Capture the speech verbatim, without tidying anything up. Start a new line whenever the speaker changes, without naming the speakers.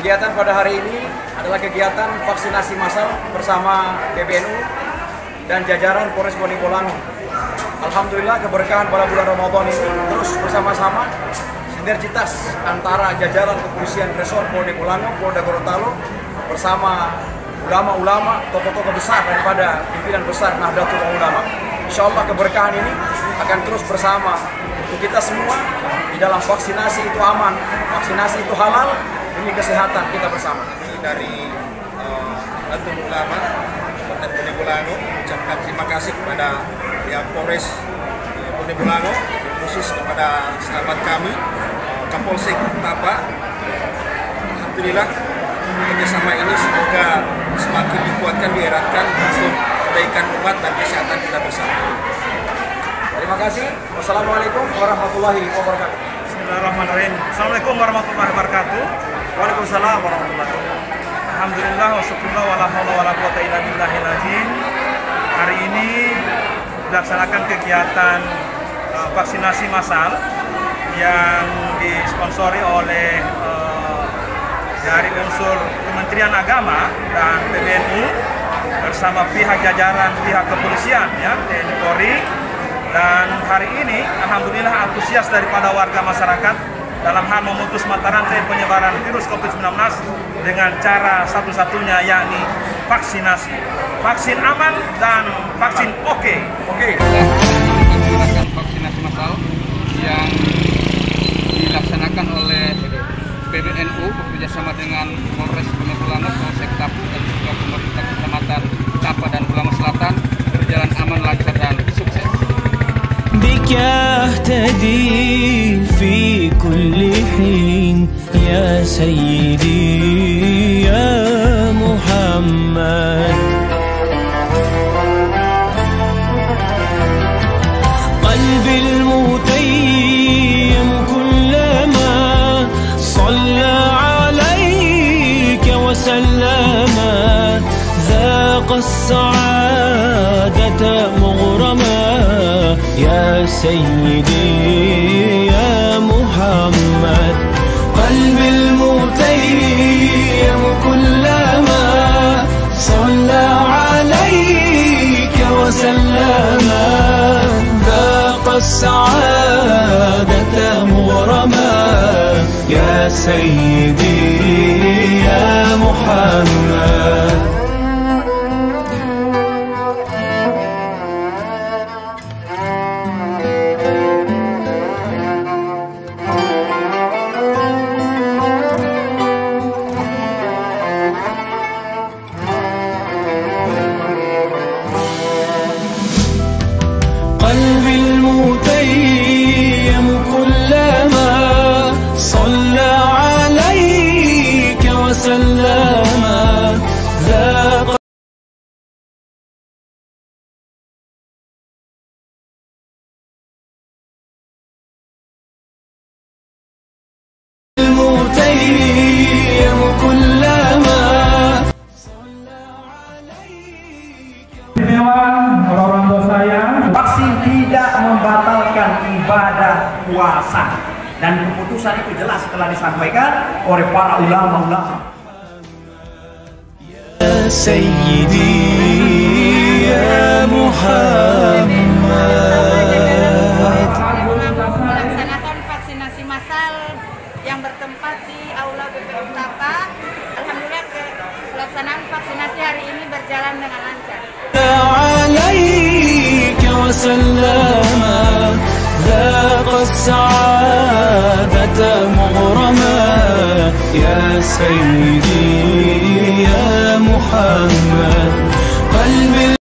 Kegiatan pada hari ini adalah kegiatan vaksinasi massal bersama P B N U dan jajaran Polres Bonegolango. Alhamdulillah keberkahan pada bulan Ramadan ini terus bersama-sama sinergitas antara jajaran kepolisian resor Bonegolango, Polda Gorontalo bersama ulama-ulama, tokoh-tokoh besar daripada pimpinan besar Nahdlatul Ulama. Insya Allah keberkahan ini akan terus bersama untuk kita semua di dalam vaksinasi itu aman, vaksinasi itu halal, demi kesehatan kita bersama.
Dari uh, Nahdlatul Ulama Kabupaten Bonegolango mengucapkan terima kasih kepada pihak Polres Bonegolango, khusus kepada sahabat kami uh, Kapolsek Tapa. Alhamdulillah kerjasama ini semoga semakin dikuatkan, dieratkan untuk kebaikan umat dan kesehatan kita bersama.
Terima kasih. Wassalamualaikum warahmatullahi wabarakatuh.
Bismillahirrahmanirrahim. Assalamualaikum warahmatullahi wabarakatuh. Waalaikumsalam warahmatullahi wabarakatuh. Alhamdulillah wassallallahu wala haula wala quwata illa billahil azim. Hari ini dilaksanakan kegiatan uh, vaksinasi massal yang disponsori oleh uh, dari unsur Kementerian Agama dan P B N U bersama pihak jajaran pihak kepolisian ya T N I Polri. Dan hari ini alhamdulillah antusias daripada warga masyarakat dalam hal memutus mata rantai penyebaran virus COVID sembilan belas dengan cara satu-satunya yakni vaksinasi. Vaksin aman dan vaksin oke. Okay. Oke. Okay.
Melaksanakan vaksinasi massal yang dilaksanakan oleh P B N U bekerjasama dengan Polres Bonegolango, Polsek Tapa dan juga pemerintah Kecamatan Tapa dan Ulama Selatan berjalan aman, lancar dan sukses.
بك أهتدي في كل حين يا سيدي يا محمد قلبي المتيم كلما صلى عليك وسلم ذاق السعادة مغرما يا سيدي يا محمد قلبي المتيم كلما صلى عليك وسلم ذاق السعادة مغرما يا سيدي يا محمد. قلبي المتيم كلما صلى عليك وسلم ذاق المتيم كلما صلى عليك.
Orang tua saya,
Vaksin tidak membatalkan ibadah puasa dan keputusan itu jelas telah disampaikan oleh para ulama-ulama.
يا سيدي يا محمد.
Melaksanakan vaksinasi massal yang bertempat di Aula B P U Tapa. Alhamdulillah pelaksanaan vaksinasi hari ini berjalan dengan lancar.
عليك وسلم ذاق السعادة مغرما يا سيدي يا محمد قلبي